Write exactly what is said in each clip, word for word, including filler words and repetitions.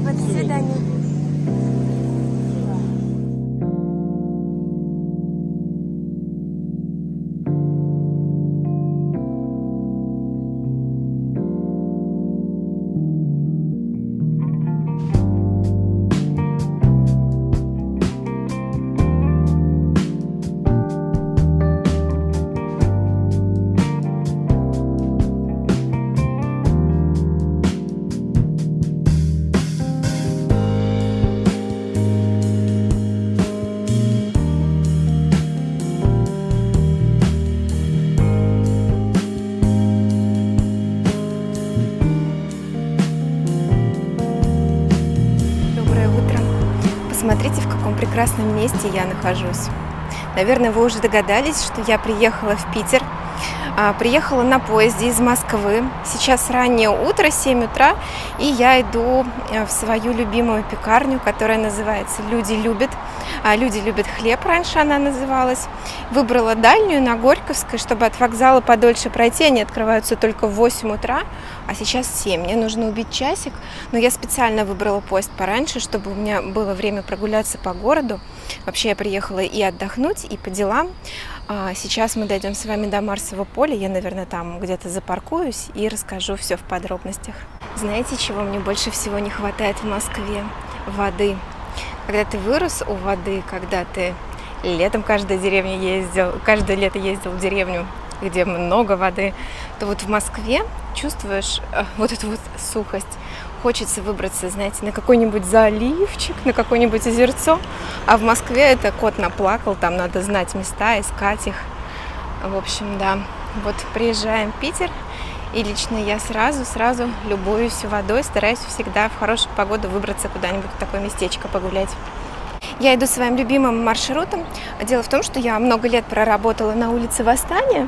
Спасибо, до свидания. Смотрите, в каком прекрасном месте я нахожусь. Наверное, вы уже догадались, что я приехала в Питер. Приехала на поезде из Москвы. Сейчас раннее утро, семь утра, и я иду в свою любимую пекарню, которая называется «Люди любят». «Люди любят хлеб» раньше она называлась. Выбрала дальнюю, на Горьковской, чтобы от вокзала подольше пройти. Они открываются только в восемь утра, а сейчас семь. Мне нужно убить часик, но я специально выбрала поезд пораньше, чтобы у меня было время прогуляться по городу. Вообще я приехала и отдохнуть, и по делам. Сейчас мы дойдем с вами до Марсового поля. Я, наверное, там где-то запаркуюсь и расскажу все в подробностях. Знаете, чего мне больше всего не хватает в Москве? Воды. Когда ты вырос у воды, когда ты летом каждая деревня ездил, каждое лето ездил в деревню, где много воды, то вот в Москве чувствуешь вот эту вот сухость. Хочется выбраться, знаете, на какой-нибудь заливчик, на какое-нибудь озерцо. А в Москве это кот наплакал, там надо знать места, искать их. В общем, да, вот приезжаем в Питер, и лично я сразу-сразу любуюсь водой, стараюсь всегда в хорошую погоду выбраться куда-нибудь в такое местечко погулять. Я иду своим любимым маршрутом. Дело в том, что я много лет проработала на улице Восстания,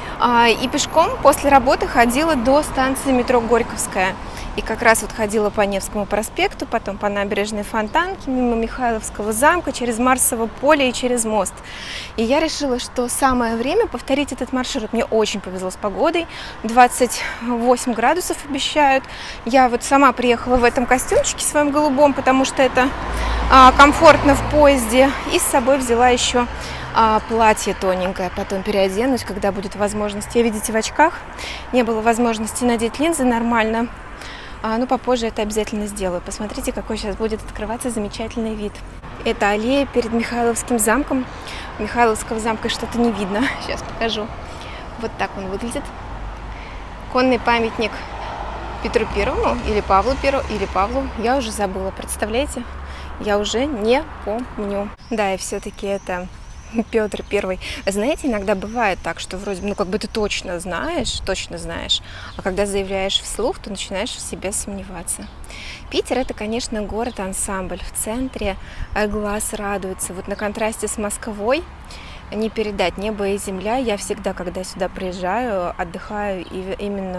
и пешком после работы ходила до станции метро Горьковская. И как раз вот ходила по Невскому проспекту, потом по набережной Фонтанки, мимо Михайловского замка, через Марсово поле и через мост. И я решила, что самое время повторить этот маршрут. Мне очень повезло с погодой. двадцать восемь градусов обещают. Я вот сама приехала в этом костюмчике своем голубом, потому что это а, комфортно в поезде. И с собой взяла еще а, платье тоненькое. Потом переоденусь, когда будет возможность. Я, видите, в очках. Не было возможности надеть линзы нормально. А, ну, попозже это обязательно сделаю. Посмотрите, какой сейчас будет открываться замечательный вид. Это аллея перед Михайловским замком. Михайловского замка что-то не видно. Сейчас покажу. Вот так он выглядит. Конный памятник Петру Первому или Павлу Первому, или Павлу. Я уже забыла, представляете? Я уже не помню. Да, и все-таки это Петр Первый. Знаете, иногда бывает так, что вроде, ну, как бы ты точно знаешь, точно знаешь, а когда заявляешь вслух, то начинаешь в себе сомневаться. Питер — это, конечно, город-ансамбль. В центре глаз радуется. Вот на контрасте с Москвой не передать небо и земля. Я всегда, когда сюда приезжаю, отдыхаю и именно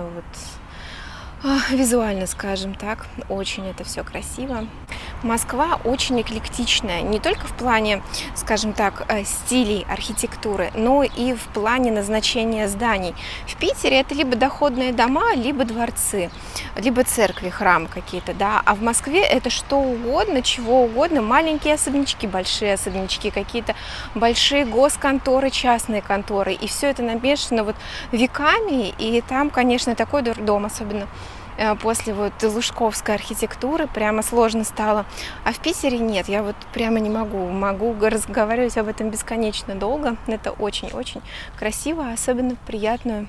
вот визуально, скажем так, очень это все красиво. Москва очень эклектичная, не только в плане, скажем так, стилей архитектуры, но и в плане назначения зданий. В Питере это либо доходные дома, либо дворцы, либо церкви, храмы какие-то, да. А в Москве это что угодно, чего угодно, маленькие особнячки, большие особнячки, какие-то большие госконторы, частные конторы. И все это намешано вот веками, и там, конечно, такой дурдом, особенно после вот лужковской архитектуры, прямо сложно стало. А в Питере нет, я вот прямо не могу. Могу разговаривать об этом бесконечно долго. Это очень-очень красиво, особенно в приятную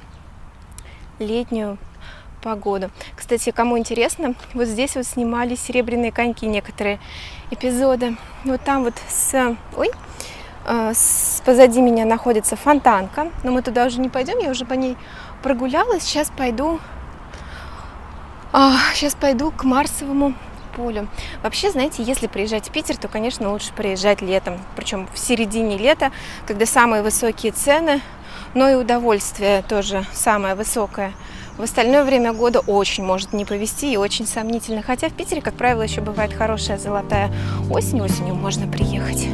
летнюю погоду. Кстати, кому интересно, вот здесь вот снимали «Серебряные коньки» некоторые эпизоды. Вот там вот с... Ой! С... Позади меня находится Фонтанка, но мы туда уже не пойдем, я уже по ней прогулялась. Сейчас пойду Сейчас пойду к Марсовому полю. Вообще, знаете, если приезжать в Питер, то, конечно, лучше приезжать летом. Причем в середине лета, когда самые высокие цены, но и удовольствие тоже самое высокое. В остальное время года очень может не повезти и очень сомнительно. Хотя в Питере, как правило, еще бывает хорошая золотая осень. Осенью можно приехать.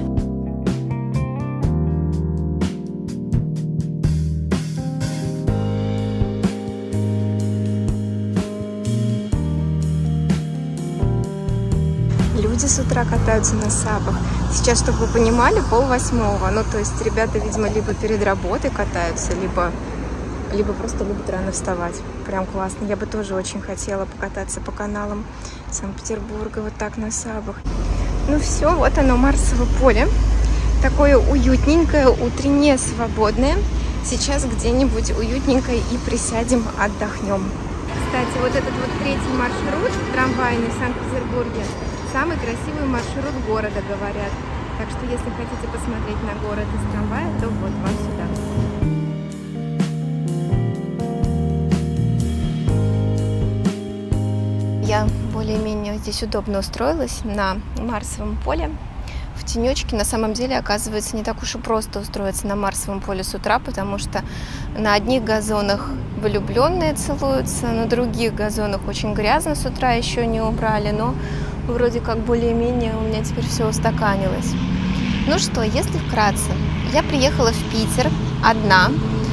люди с утра катаются на сабах. Сейчас, чтобы вы понимали, пол восьмого. Ну, то есть ребята, видимо, либо перед работой катаются, либо, либо просто любят рано вставать. Прям классно. Я бы тоже очень хотела покататься по каналам Санкт-Петербурга вот так на сабах. Ну все, вот оно, Марсово поле. Такое уютненькое, утреннее, свободное. Сейчас где-нибудь уютненько и присядем, отдохнем. Кстати, вот этот вот третий маршрут трамвайный в Санкт-Петербурге самый красивый маршрут города, говорят. Так что, если хотите посмотреть на город из трамвая, то вот вам сюда. Я более-менее здесь удобно устроилась на Марсовом поле. В тенечке. На самом деле, оказывается, не так уж и просто устроиться на Марсовом поле с утра, потому что на одних газонах влюбленные целуются, на других газонах очень грязно с утра, еще не убрали, но вроде как более-менее у меня теперь все устаканилось. Ну что, если вкратце, я приехала в Питер одна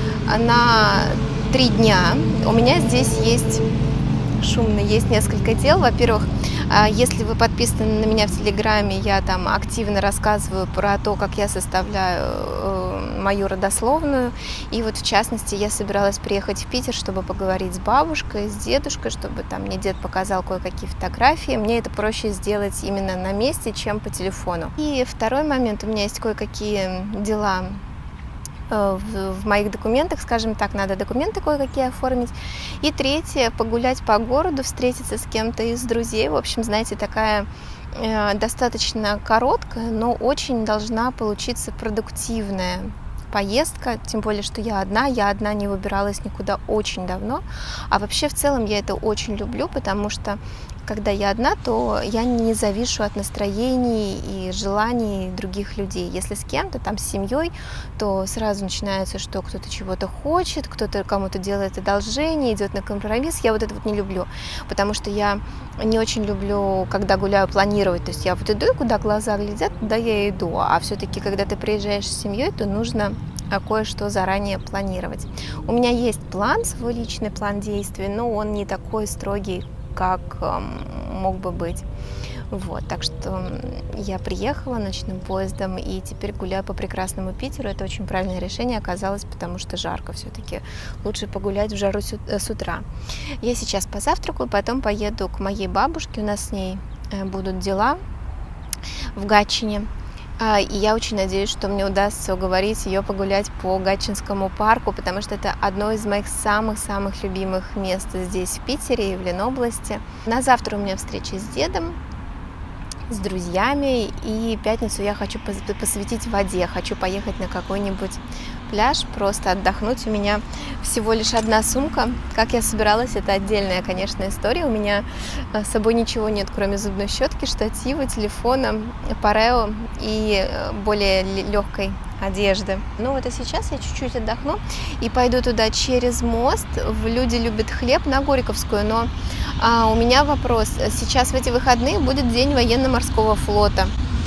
на три дня. У меня здесь есть шумно, есть несколько дел. Во-первых, если вы подписаны на меня в Телеграме, я там активно рассказываю про то, как я составляю мою родословную. И вот в частности я собиралась приехать в Питер, чтобы поговорить с бабушкой, с дедушкой, чтобы там мне дед показал кое-какие фотографии. Мне это проще сделать именно на месте, чем по телефону. И второй момент, у меня есть кое-какие дела в моих документах, скажем так, надо документы кое-какие оформить. И третье, погулять по городу, встретиться с кем-то из друзей. В общем, знаете, такая э, достаточно короткая, но очень должна получиться продуктивная поездка, тем более, что я одна, я одна не выбиралась никуда очень давно, а вообще в целом я это очень люблю, потому что когда я одна, то я не завишу от настроений и желаний других людей. Если с кем-то, там с семьей, то сразу начинается, что кто-то чего-то хочет, кто-то кому-то делает одолжение, идет на компромисс. Я вот это вот не люблю, потому что я не очень люблю, когда гуляю, планировать. То есть я вот иду, и куда глаза глядят, туда я иду. А все-таки, когда ты приезжаешь с семьей, то нужно кое-что заранее планировать. У меня есть план, свой личный план действий, но он не такой строгий, как э, мог бы быть. Вот, так что я приехала ночным поездом и теперь гуляю по прекрасному Питеру. Это очень правильное решение оказалось, потому что жарко все-таки. Лучше погулять в жару с утра. Я сейчас позавтракаю, потом поеду к моей бабушке. У нас с ней будут дела в Гатчине. И я очень надеюсь, что мне удастся уговорить ее погулять по Гатчинскому парку, потому что это одно из моих самых-самых любимых мест здесь, в Питере и в Ленобласти. На завтра у меня встреча с дедом, с друзьями, и пятницу я хочу посвятить воде, хочу поехать на какой-нибудь пляж, просто отдохнуть. У меня всего лишь одна сумка. Как я собиралась, это отдельная, конечно, история. У меня с собой ничего нет, кроме зубной щетки, штатива, телефона, парео и более легкой одежды. Ну вот и сейчас я чуть-чуть отдохну и пойду туда через мост. Люди любят хлеб, на Горьковскую, но а, у меня вопрос. Сейчас в эти выходные будет день военно-морского флота.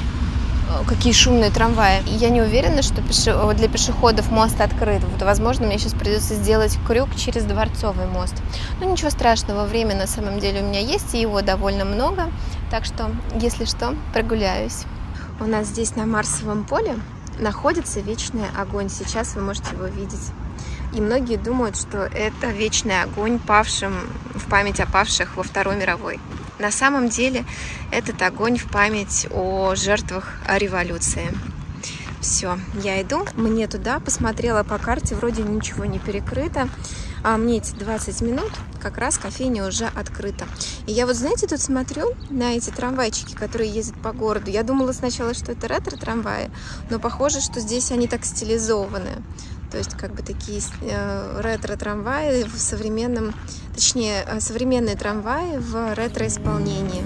Какие шумные трамваи. Я не уверена, что для пешеходов мост открыт. Вот, возможно, мне сейчас придется сделать крюк через Дворцовый мост. Но ничего страшного, время на самом деле у меня есть, и его довольно много. Так что, если что, прогуляюсь. У нас здесь на Марсовом поле находится вечный огонь. Сейчас вы можете его видеть. И многие думают, что это вечный огонь павшим, в память о павших во Второй мировой. На самом деле этот огонь в память о жертвах революции. Все, я иду, мне туда, посмотрела по карте, вроде ничего не перекрыто. А мне эти двадцать минут, как раз кофейня уже открыта. И я вот, знаете, тут смотрю на эти трамвайчики, которые ездят по городу. Я думала сначала, что это ретро-трамваи, но похоже, что здесь они так стилизованы. То есть как бы такие э, ретро-трамваи в современном, точнее, современные трамваи в ретро-исполнении.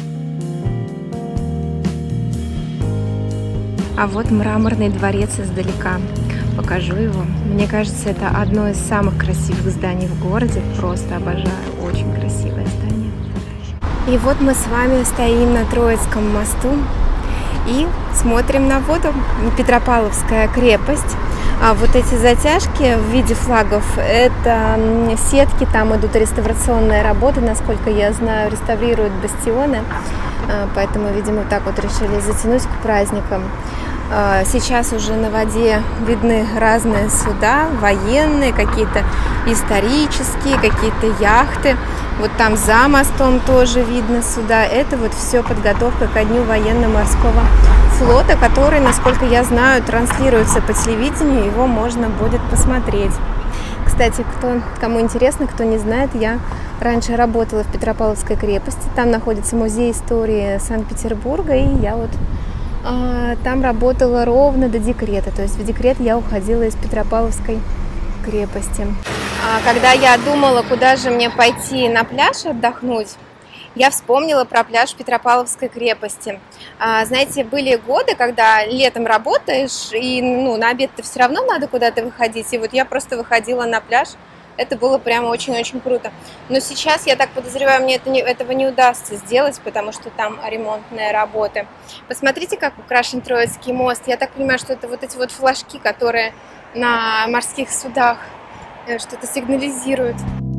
А вот Мраморный дворец издалека. Покажу его. Мне кажется, это одно из самых красивых зданий в городе. Просто обожаю. Очень красивое здание. И вот мы с вами стоим на Троицком мосту и смотрим на воду. Петропавловская крепость. А вот эти затяжки в виде флагов, это сетки, там идут реставрационные работы, насколько я знаю, реставрируют бастионы, поэтому, видимо, так вот решили затянуть к праздникам. Сейчас уже на воде видны разные суда, военные, какие-то исторические, какие-то яхты. Вот там за мостом тоже видно суда. Это вот все подготовка ко дню военно-морского флота, который, насколько я знаю, транслируется по телевидению, его можно будет посмотреть. Кстати, кто, кому интересно, кто не знает, я раньше работала в Петропавловской крепости, там находится музей истории Санкт-Петербурга, и я вот а, там работала ровно до декрета, то есть в декрет я уходила из Петропавловской крепости. А, когда я думала, куда же мне пойти на пляж отдохнуть, я вспомнила про пляж Петропавловской крепости. А, знаете, были годы, когда летом работаешь, и ну, на обед-то все равно надо куда-то выходить. И вот я просто выходила на пляж. Это было прямо очень-очень круто. Но сейчас, я так подозреваю, мне это не, этого не удастся сделать, потому что там ремонтные работы. Посмотрите, как украшен Троицкий мост. Я так понимаю, что это вот эти вот флажки, которые на морских судах что-то сигнализируют.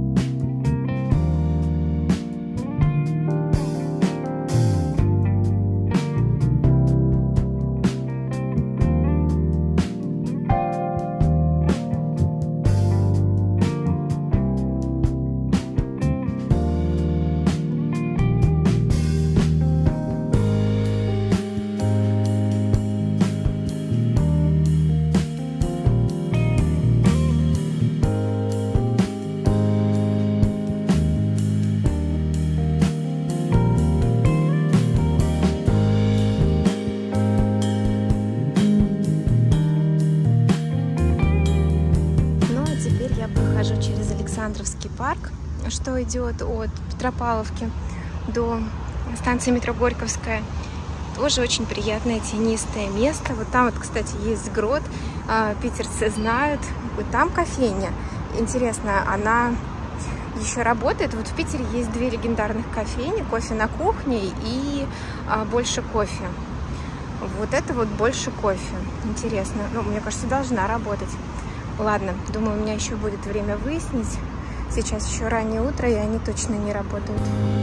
Через Александровский парк, что идет от Петропавловки до станции метро Горьковская. Тоже очень приятное тенистое место. Вот там вот, кстати, есть грот, питерцы знают. Вот там кофейня. Интересно, она еще работает. Вот в Питере есть две легендарных кофейни: кофе на кухне и больше кофе. Вот это вот больше кофе. Интересно. Ну, мне кажется, должна работать. Ладно, думаю, у меня еще будет время выяснить. Сейчас еще раннее утро, и они точно не работают.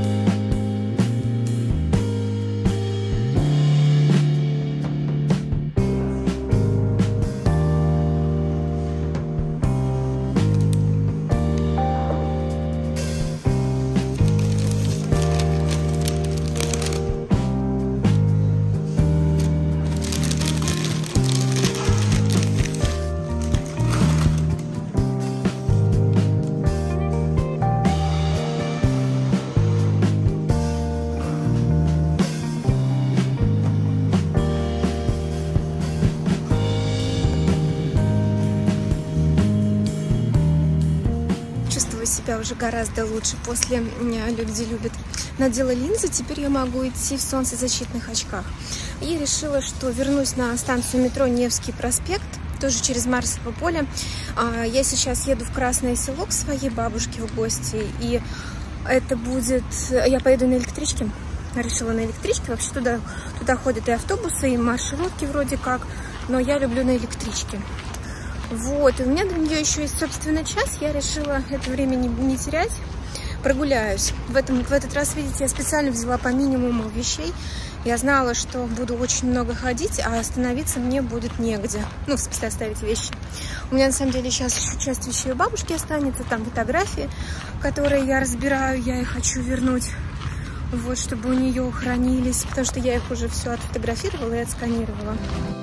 Себя уже гораздо лучше. После люди любят надела линзы, теперь я могу идти в солнцезащитных очках. И решила, что вернусь на станцию метро Невский проспект, тоже через Марсово поле. Я сейчас еду в Красное Село к своей бабушке в гости, и это будет... Я поеду на электричке. Решила на электричке. Вообще туда, туда ходят и автобусы, и маршрутки вроде как, но я люблю на электричке. Вот, и у меня до нее еще есть, собственно, час. Я решила это время не, не терять. Прогуляюсь. В, этом, в этот раз, видите, я специально взяла по минимуму вещей. Я знала, что буду очень много ходить, а остановиться мне будет негде. Ну, в смысле, оставить вещи. У меня, на самом деле, сейчас еще часть вещей у бабушки останется. Там фотографии, которые я разбираю, я их хочу вернуть. Вот, чтобы у нее хранились, потому что я их уже все отфотографировала и отсканировала.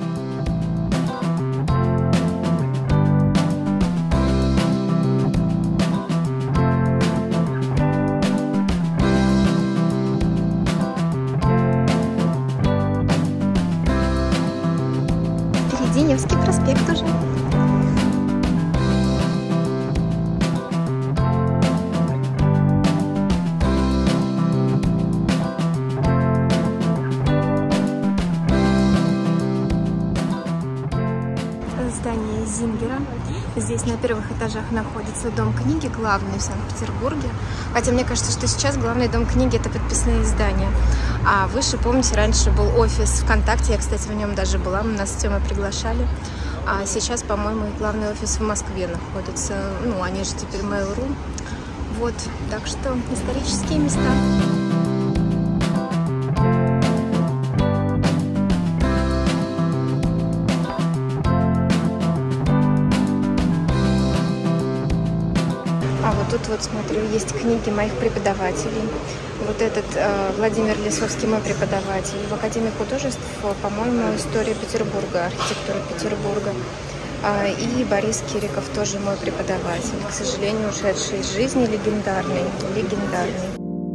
Невский проспект уже. Здание Зингера. Здесь на первых этажах находится Дом книги, главный в Санкт-Петербурге. Хотя мне кажется, что сейчас главный Дом книги — это подписные издания. А выше, помните, раньше был офис ВКонтакте. Я, кстати, в нем даже была. Нас с Тёмой приглашали. А сейчас, по-моему, их главный офис в Москве находится. Ну, они же теперь Mail.ru. Вот, так что исторические места. А вот тут вот, смотрю, есть книги моих преподавателей. Вот этот э, Владимир Лисовский, мой преподаватель. В Академии художеств, по-моему, история Петербурга, архитектура Петербурга. А, и Борис Кириков, тоже мой преподаватель. К сожалению, ушедший из жизни, легендарный, легендарный.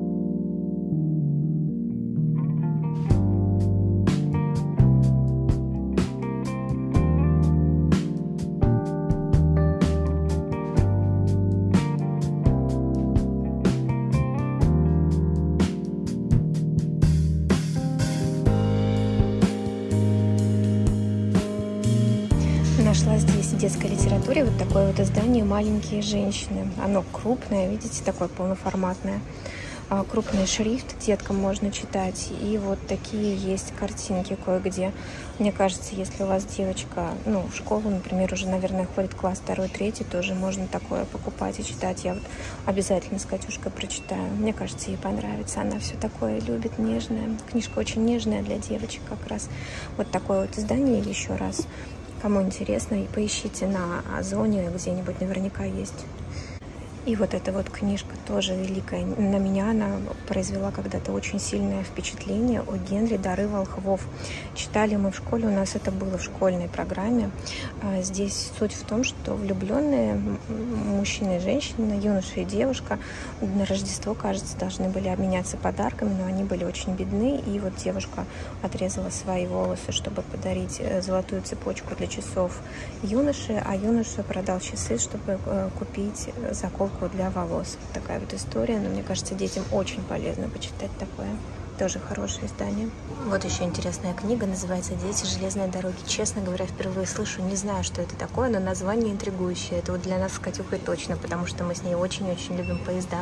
Нашла здесь в детской литературе вот такое вот издание «Маленькие женщины». Оно крупное, видите, такое полноформатное. Крупный шрифт, деткам можно читать. И вот такие есть картинки кое-где. Мне кажется, если у вас девочка, ну, в школу, например, уже, наверное, ходит класс второй, третий, тоже можно такое покупать и читать. Я вот обязательно с Катюшкой прочитаю. Мне кажется, ей понравится. Она все такое любит, нежное. Книжка очень нежная для девочек как раз. Вот такое вот издание или еще раз. Кому интересно, и поищите на Озоне, где-нибудь наверняка есть. И вот эта вот книжка тоже великая. На меня она произвела когда-то очень сильное впечатление о Генри «Дары волхвов». Читали мы в школе, у нас это было в школьной программе. Здесь суть в том, что влюбленные мужчина и женщина, юноша и девушка на Рождество, кажется, должны были обменяться подарками, но они были очень бедны. И вот девушка отрезала свои волосы, чтобы подарить золотую цепочку для часов юноше, а юноша продал часы, чтобы купить заколку для волос. Такая вот история, но мне кажется, детям очень полезно почитать такое. Тоже хорошее издание. Вот еще интересная книга, называется «Дети железной дороги». Честно говоря, впервые слышу, не знаю, что это такое, но название интригующее. Это вот для нас с Катюхой точно, потому что мы с ней очень-очень любим поезда.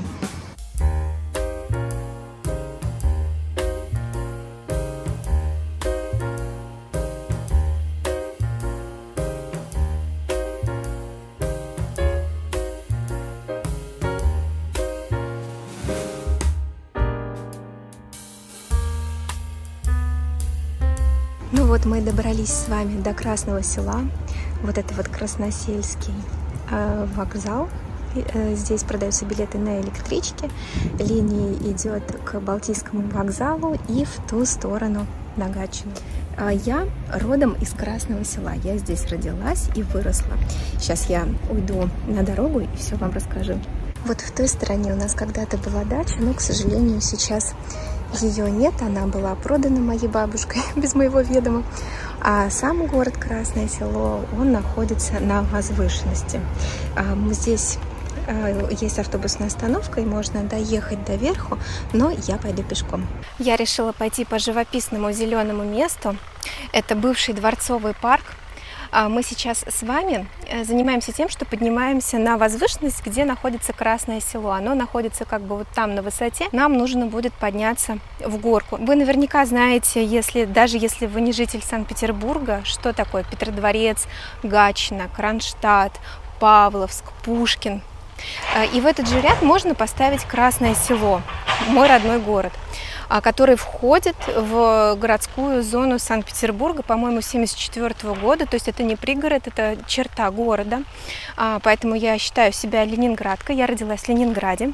Ну вот мы добрались с вами до Красного Села. Вот это вот Красносельский э, вокзал. Э, здесь продаются билеты на электричке. Линия идет к Балтийскому вокзалу и в ту сторону на Гатчину. А я родом из Красного Села. Я здесь родилась и выросла. Сейчас я уйду на дорогу и все вам расскажу. Вот в той стороне у нас когда-то была дача, но, к сожалению, сейчас ее нет, она была продана моей бабушкой без моего ведома. А сам город Красное Село, он находится на возвышенности. Здесь есть автобусная остановка, и можно доехать до верху, но я пойду пешком. Я решила пойти по живописному зеленому месту. Это бывший дворцовый парк. Мы сейчас с вами занимаемся тем, что поднимаемся на возвышенность, где находится Красное Село. Оно находится как бы вот там на высоте. Нам нужно будет подняться в горку. Вы наверняка знаете, если, даже если вы не житель Санкт-Петербурга, что такое Петродворец, Гатчина, Кронштадт, Павловск, Пушкин. И в этот же ряд можно поставить Красное Село, мой родной город, который входит в городскую зону Санкт-Петербурга, по-моему, семьдесят четвёртого года, то есть это не пригород, это черта города, поэтому я считаю себя ленинградкой, я родилась в Ленинграде.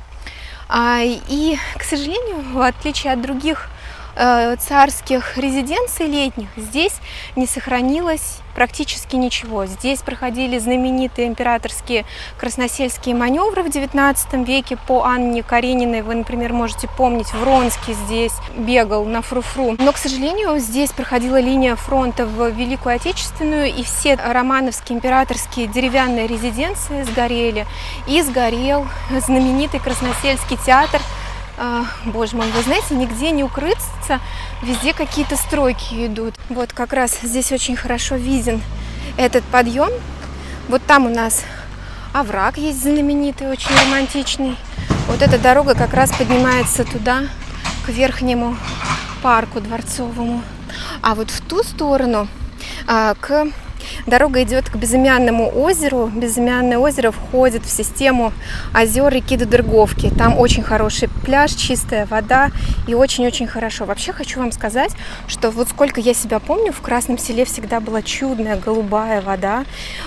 И, к сожалению, в отличие от других царских резиденций летних, здесь не сохранилось практически ничего. Здесь проходили знаменитые императорские красносельские маневры в девятнадцатом веке по Анне Карениной. Вы, например, можете помнить, Вронский здесь бегал на фру-фру. Но, к сожалению, здесь проходила линия фронта в Великую Отечественную, и все романовские императорские деревянные резиденции сгорели. И сгорел знаменитый Красносельский театр. Боже мой, вы знаете, нигде не укрыться, везде какие-то стройки идут. Вот как раз здесь очень хорошо виден этот подъем. Вот там у нас овраг есть знаменитый, очень романтичный. Вот эта дорога как раз поднимается туда, к верхнему парку дворцовому. А вот в ту сторону, к Дорога идет к Безымянному озеру. Безымянное озеро входит в систему озер реки Додерговки. Там очень хороший пляж, чистая вода и очень-очень хорошо. Вообще хочу вам сказать, что вот сколько я себя помню, в Красном Селе всегда была чудная голубая вода.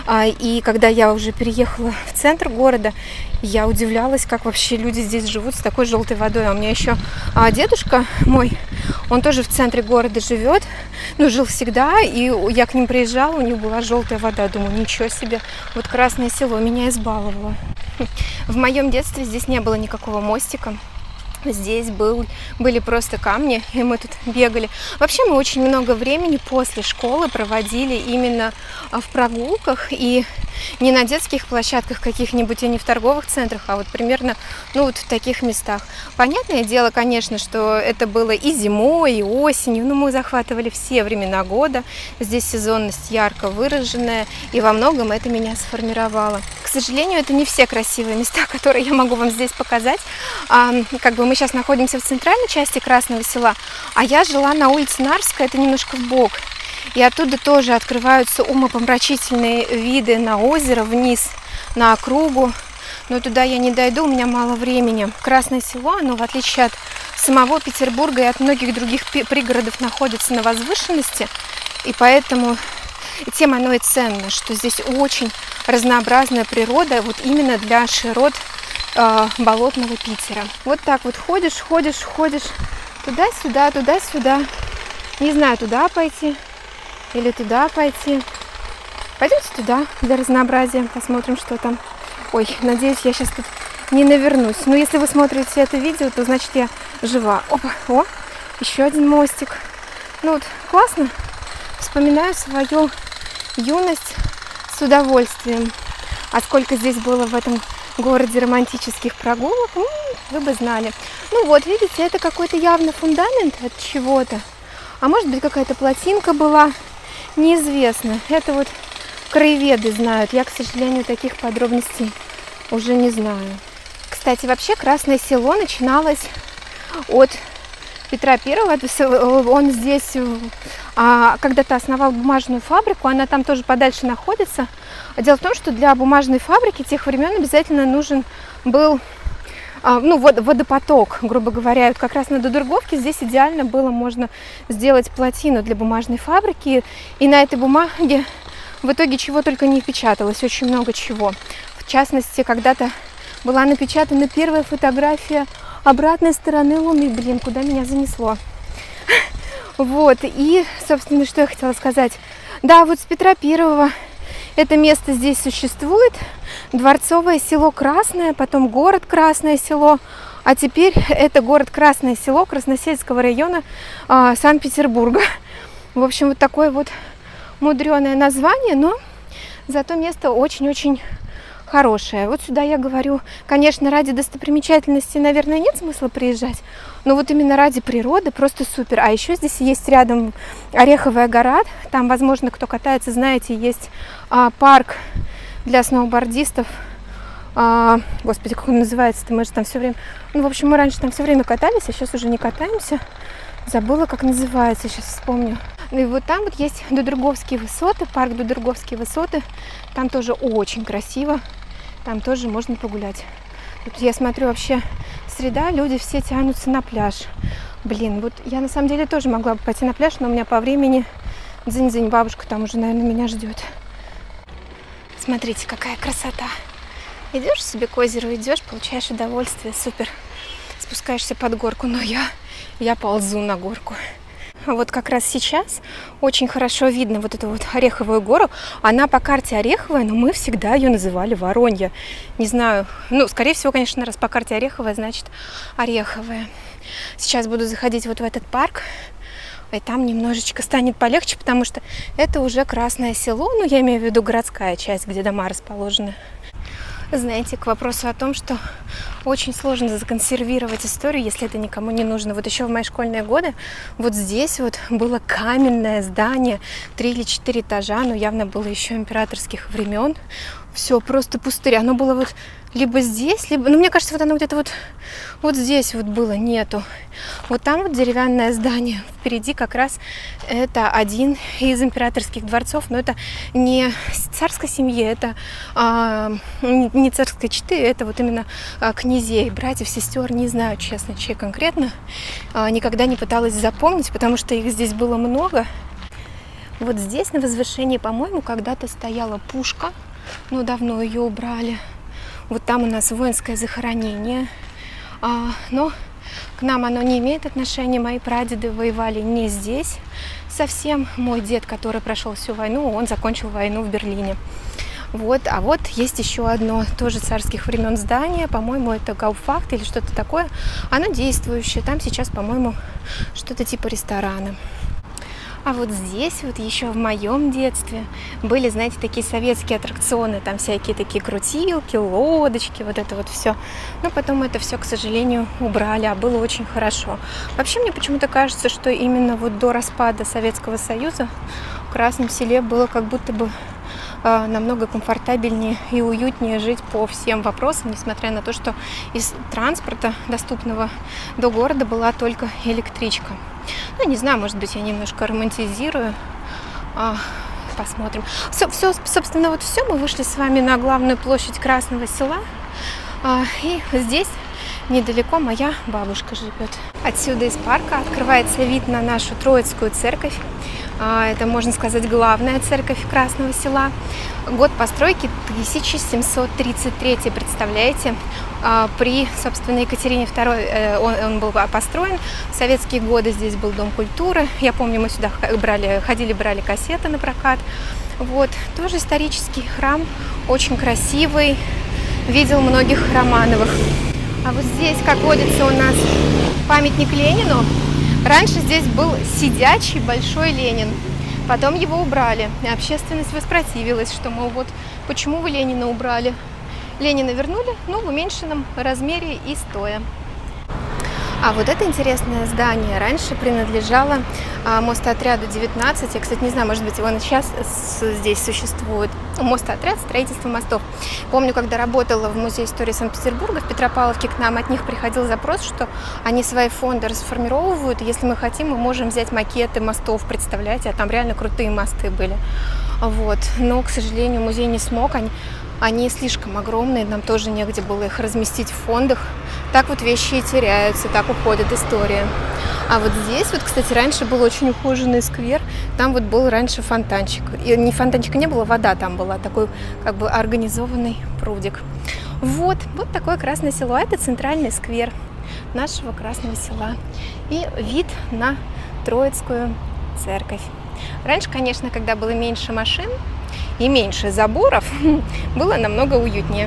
И когда я уже переехала в центр города, я удивлялась, как вообще люди здесь живут с такой желтой водой. А у меня еще а, дедушка мой, он тоже в центре города живет, ну, жил всегда, и я к ним приезжала, у них была желтая вода. Думаю, ничего себе, вот Красное Село меня избаловало. В моем детстве здесь не было никакого мостика. Здесь был, были просто камни, и мы тут бегали. Вообще мы очень много времени после школы проводили именно в прогулках, и не на детских площадках каких-нибудь, и не в торговых центрах, а вот примерно, ну, вот в таких местах. Понятное дело, конечно, что это было и зимой, и осенью, но мы захватывали все времена года. Здесь сезонность ярко выраженная, и во многом это меня сформировало. К сожалению, это не все красивые места, которые я могу вам здесь показать. А, как бы мы сейчас находимся в центральной части Красного Села, а я жила на улице Нарвская, это немножко вбок. И оттуда тоже открываются умопомрачительные виды на озеро, вниз, на округу. Но туда я не дойду, у меня мало времени. Красное Село, оно, в отличие от самого Петербурга и от многих других пригородов, находится на возвышенности. И поэтому и тем оно и ценно, что здесь очень разнообразная природа, вот именно для широт э, болотного Питера. Вот так вот ходишь, ходишь, ходишь туда-сюда, туда-сюда. Не знаю, туда пойти или туда пойти. Пойдемте туда для разнообразия, посмотрим, что там. Ой, надеюсь, я сейчас тут не навернусь. Но если вы смотрите это видео, то значит я жива. Опа, о, еще один мостик. Ну вот, классно. Вспоминаю свою юность с удовольствием. А сколько здесь было в этом городе романтических прогулок, вы бы знали. Ну вот, видите, это какой-то явно фундамент от чего-то. А может быть, какая-то плотинка была. Неизвестно. Это вот краеведы знают. Я, к сожалению, таких подробностей уже не знаю. Кстати, вообще Красное Село начиналось от Петра Первого. Он здесь а, когда-то основал бумажную фабрику. Она там тоже подальше находится. Дело в том, что для бумажной фабрики тех времен обязательно нужен был ну, водопоток, грубо говоря. Вот как раз на Додерговке здесь идеально было можно сделать плотину для бумажной фабрики. И на этой бумаге в итоге чего только не печаталось, очень много чего. В частности, когда-то была напечатана первая фотография обратной стороны Луны. Блин, куда меня занесло. Вот, и, собственно, что я хотела сказать. Да, вот с Петра Первого это место здесь существует. Дворцовое село Красное, потом город Красное Село, а теперь это город Красное Село Красносельского района э, Санкт-Петербурга. В общем, вот такое вот мудреное название, но зато место очень-очень хорошее. Вот сюда я говорю, конечно, ради достопримечательности, наверное, нет смысла приезжать, но вот именно ради природы просто супер. А еще здесь есть рядом Ореховая гора, там, возможно, кто катается, знаете, есть а, парк для сноубордистов. А, господи, как он называется-то? Мы же там все время... Ну, в общем, мы раньше там все время катались, а сейчас уже не катаемся. Забыла, как называется, сейчас вспомню. Ну и вот там вот есть Додерговские высоты, парк Додерговские высоты. Там тоже очень красиво. Там тоже можно погулять. Тут я смотрю, вообще среда, люди все тянутся на пляж. Блин, вот я на самом деле тоже могла бы пойти на пляж, но у меня по времени дзынь-дзынь, бабушка там уже, наверное, меня ждет. Смотрите, какая красота. Идешь себе к озеру, идешь, получаешь удовольствие, супер. Спускаешься под горку, но я, я ползу на горку. Вот как раз сейчас очень хорошо видно вот эту вот Ореховую гору. Она по карте Ореховая, но мы всегда ее называли Воронья. Не знаю, ну, скорее всего, конечно, раз по карте Ореховая, значит Ореховая. Сейчас буду заходить вот в этот парк, и там немножечко станет полегче, потому что это уже Красное Село, ну, я имею в виду городская часть, где дома расположены. Знаете, к вопросу о том, что Очень сложно законсервировать историю, если это никому не нужно. Вот еще в мои школьные годы вот здесь вот было каменное здание, три или четыре этажа, но явно было еще императорских времен. Все просто пустырь. Оно было вот либо здесь, либо... Ну, мне кажется, вот оно где-то вот, вот здесь вот было, нету. Вот там вот деревянное здание. Впереди как раз это один из императорских дворцов, но это не царской семьи, это а, не царской четы, это вот именно а, князей, братьев, сестер, не знаю, честно, чей конкретно. А, никогда не пыталась запомнить, потому что их здесь было много. Вот здесь на возвышении, по-моему, когда-то стояла пушка, но давно ее убрали. Вот там у нас воинское захоронение, а, но к нам оно не имеет отношения. Мои прадеды воевали не здесь совсем. Мой дед, который прошел всю войну, он закончил войну в Берлине. Вот, а вот есть еще одно, тоже царских времен здание, по-моему, это Гауфахт или что-то такое. Оно действующее, там сейчас, по-моему, что-то типа ресторана. А вот здесь вот еще в моем детстве были, знаете, такие советские аттракционы, там всякие такие крутилки, лодочки, вот это вот все. Но потом это все, к сожалению, убрали, а было очень хорошо. Вообще мне почему-то кажется, что именно вот до распада Советского Союза в Красном Селе было как будто бы э, намного комфортабельнее и уютнее жить по всем вопросам, несмотря на то, что из транспорта, доступного до города, была только электричка. Ну, не знаю, может быть, я немножко романтизирую. А, посмотрим. Все, все, собственно, вот все. Мы вышли с вами на главную площадь Красного Села. А, и здесь недалеко моя бабушка живет. Отсюда из парка открывается вид на нашу Троицкую церковь. А, это, можно сказать, главная церковь Красного Села. Год постройки тысяча семьсот тридцать третий, представляете? При, собственно, Екатерине второй он, он был построен. В советские годы здесь был Дом культуры. Я помню, мы сюда брали, ходили, брали кассеты на прокат. Вот, тоже исторический храм, очень красивый. Видел многих Романовых. А вот здесь, как водится, у нас памятник Ленину. Раньше здесь был сидячий большой Ленин. Потом его убрали. И общественность воспротивилась, что, мол, вот почему вы Ленина убрали? Ленина вернули, но в уменьшенном размере и стоя. А вот это интересное здание раньше принадлежало а, Мостотряду девятнадцать. Я, кстати, не знаю, может быть, он и сейчас здесь существует. Мостотряд, строительство мостов. Помню, когда работала в Музее истории Санкт-Петербурга, в Петропавловке, к нам от них приходил запрос, что они свои фонды расформировывают. Если мы хотим, мы можем взять макеты мостов, представляете, а там реально крутые мосты были. Вот. Но, к сожалению, музей не смог. Они Они слишком огромные, нам тоже негде было их разместить в фондах. Так вот вещи и теряются, так уходит история. А вот здесь вот, кстати, раньше был очень ухоженный сквер. Там вот был раньше фонтанчик. И не фонтанчика не было, вода там была. Такой как бы организованный прудик. Вот, вот такое Красное Село. Это центральный сквер нашего Красного Села. И вид на Троицкую церковь. Раньше, конечно, когда было меньше машин и меньше заборов, было намного уютнее.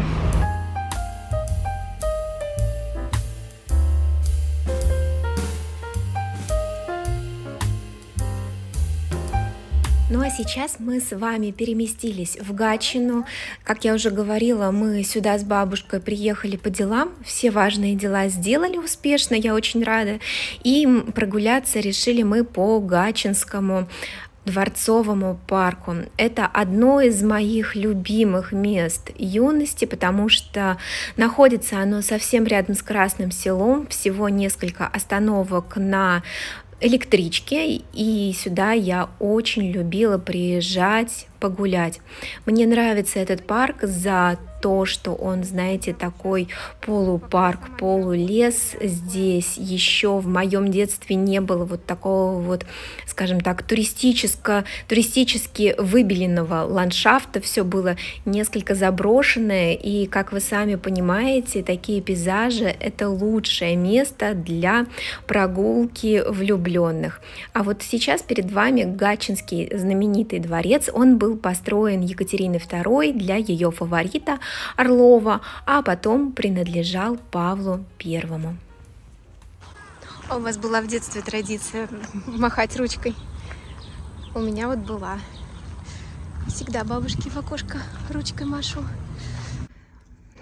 Ну а сейчас мы с вами переместились в Гатчину. Как я уже говорила, мы сюда с бабушкой приехали по делам. Все важные дела сделали успешно, я очень рада. И прогуляться решили мы по Гатчинскому Дворцовому парку. Это одно из моих любимых мест юности, потому что находится оно совсем рядом с Красным Селом, всего несколько остановок на электричке, и сюда я очень любила приезжать погулять. Мне нравится этот парк за то, что он, знаете, такой полупарк, полулес. Здесь еще в моем детстве не было вот такого вот, скажем так, туристического, туристически выбеленного ландшафта. Все было несколько заброшенное, и, как вы сами понимаете, такие пейзажи — это лучшее место для прогулки влюбленных. А вот сейчас перед вами Гатчинский знаменитый дворец. Он был построен Екатериной второй для ее фаворита Орлова, а потом принадлежал Павлу Первому. У вас была в детстве традиция махать ручкой? У меня вот была. Всегда бабушке в окошко ручкой машу.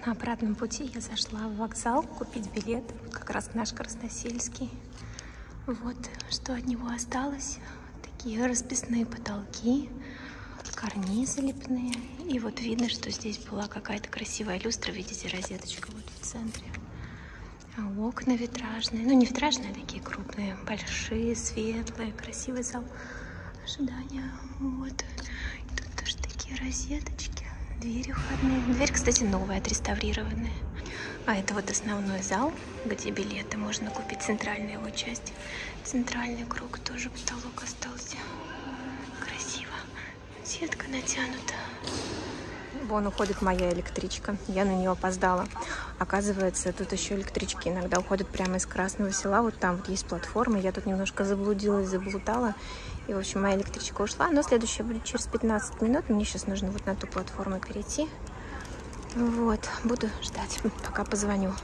На обратном пути я зашла в вокзал купить билет, вот как раз наш Красносельский. Вот что от него осталось. Такие расписные потолки, карнизы лепные. И вот видно, что здесь была какая-то красивая люстра. Видите, розеточка вот в центре. А окна витражные. Ну, не витражные, а такие крупные, большие, светлые, красивый зал ожидания. Вот. И тут тоже такие розеточки. Двери входные. Дверь, кстати, новая, отреставрированная. А это вот основной зал, где билеты можно купить, центральная его часть. Центральный круг, тоже потолок остался. Красиво. Сетка натянута. Вон уходит моя электричка. Я на нее опоздала. Оказывается, тут еще электрички иногда уходят прямо из Красного Села. Вот там вот есть платформа. Я тут немножко заблудилась, заблутала. И, в общем, моя электричка ушла. Но следующая будет через пятнадцать минут. Мне сейчас нужно вот на ту платформу перейти. Вот. Буду ждать, пока позвоню.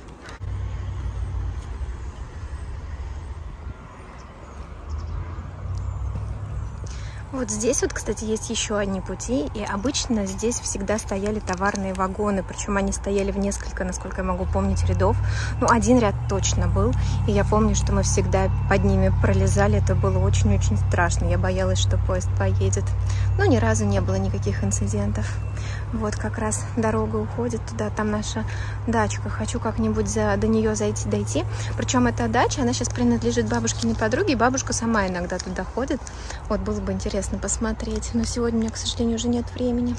Вот здесь вот, кстати, есть еще одни пути, и обычно здесь всегда стояли товарные вагоны, причем они стояли в несколько, насколько я могу помнить, рядов. Ну, один ряд точно был, и я помню, что мы всегда под ними пролезали, это было очень-очень страшно, я боялась, что поезд поедет. Но ни разу не было никаких инцидентов. Вот как раз дорога уходит туда, там наша дачка, хочу как-нибудь за, до нее зайти, дойти. Причем эта дача, она сейчас принадлежит бабушкиной подруге, и бабушка сама иногда туда ходит. Вот было бы интересно посмотреть, но сегодня у меня, к сожалению, уже нет времени.